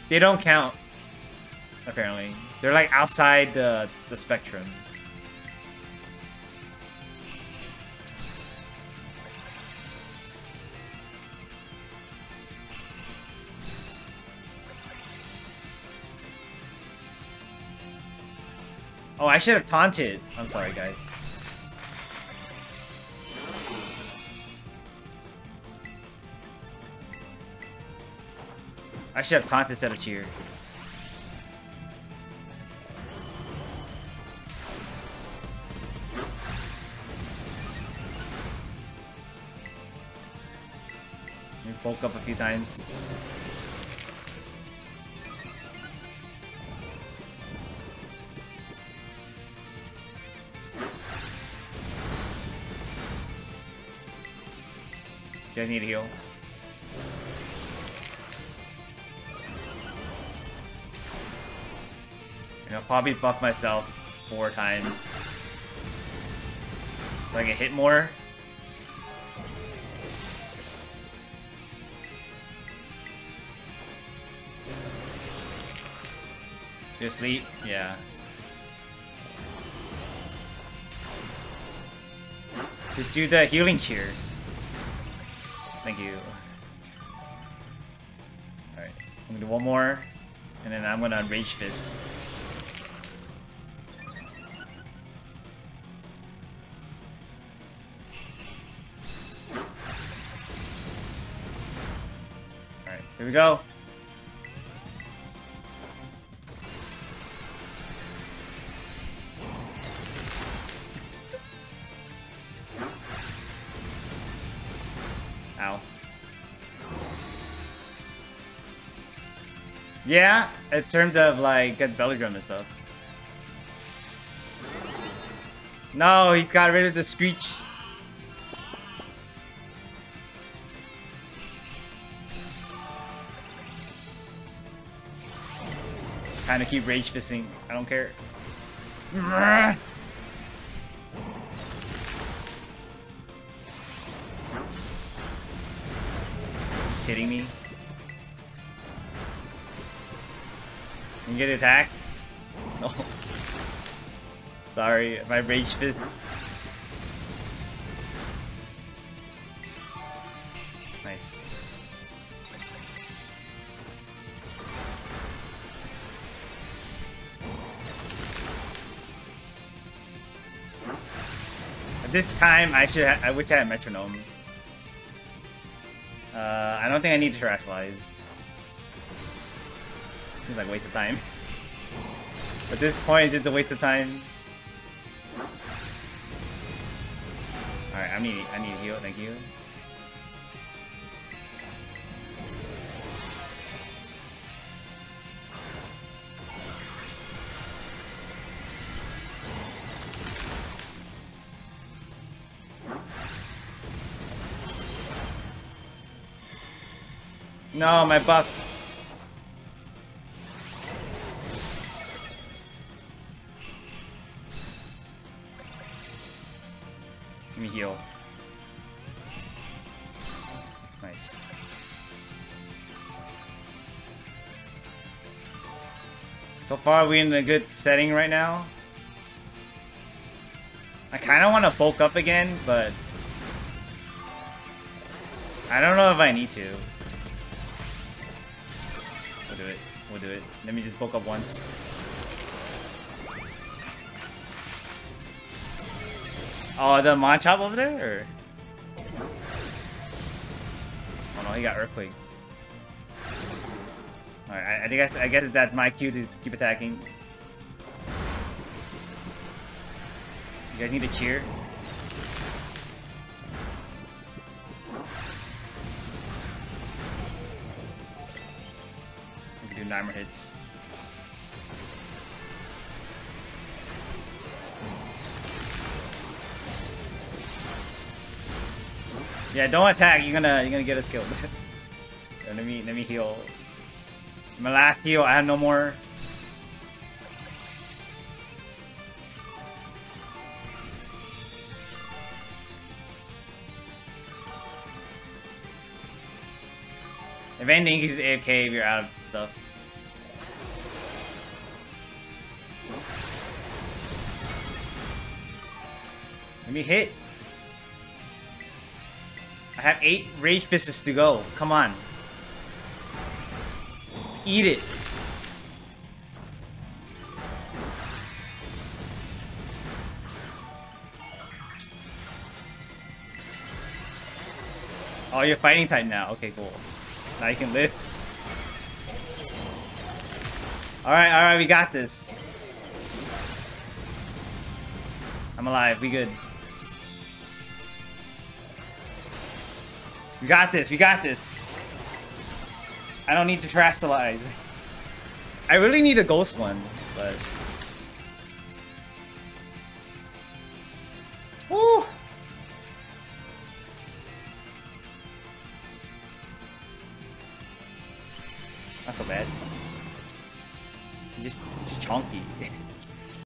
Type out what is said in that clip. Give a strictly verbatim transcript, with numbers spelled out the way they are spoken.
They don't count, apparently. They're like outside the, the spectrum. Oh, I should have taunted. I'm sorry, guys. I should have taunted instead of cheer. Let me poke up a few times. You guys need a heal. And I'll probably buff myself four times. So I can hit more. You asleep? Yeah. Just do the healing cheer. Thank you. Alright, I'm gonna do one more, and then I'm gonna Rage Fist. Alright, here we go. Ow. Yeah, in terms of like good belly drum and stuff. No, he's got rid of the screech. Kind of keep rage fisting. I don't care. He's hitting me. Can you get attacked? No. Sorry, my rage fist. Nice. At this time, I should. Ha I wish I had metronome. Uh, I don't think I need to Terrestrialize. Seems like a waste of time. At this point, it's a waste of time. Alright, I need I need a heal, thank you. No, my buffs. Let me heal. Nice. So far, we're in a good setting right now. I kind of want to bulk up again, but I don't know if I need to. We'll do it. We'll do it. Let me just bulk up once. Oh, the Machop over there? Or? Oh no, he got Earthquake. Alright, I, I think I, I guess that's my cue to keep attacking. You guys need to cheer. We can do nine more hits. Yeah, don't attack. You're gonna you're gonna get us killed. let me let me heal. My last heal. I have no more. If anything, he's A F K if you're out of stuff. Let me hit. I have eight rage fists to go. Come on. Eat it. Oh, you're fighting type now. Okay, cool. Now you can live. Alright, alright, we got this. I'm alive, we good. We got this, we got this. I don't need to terastallize. I really need a ghost one, but... Woo! Not so bad. Just, just chunky.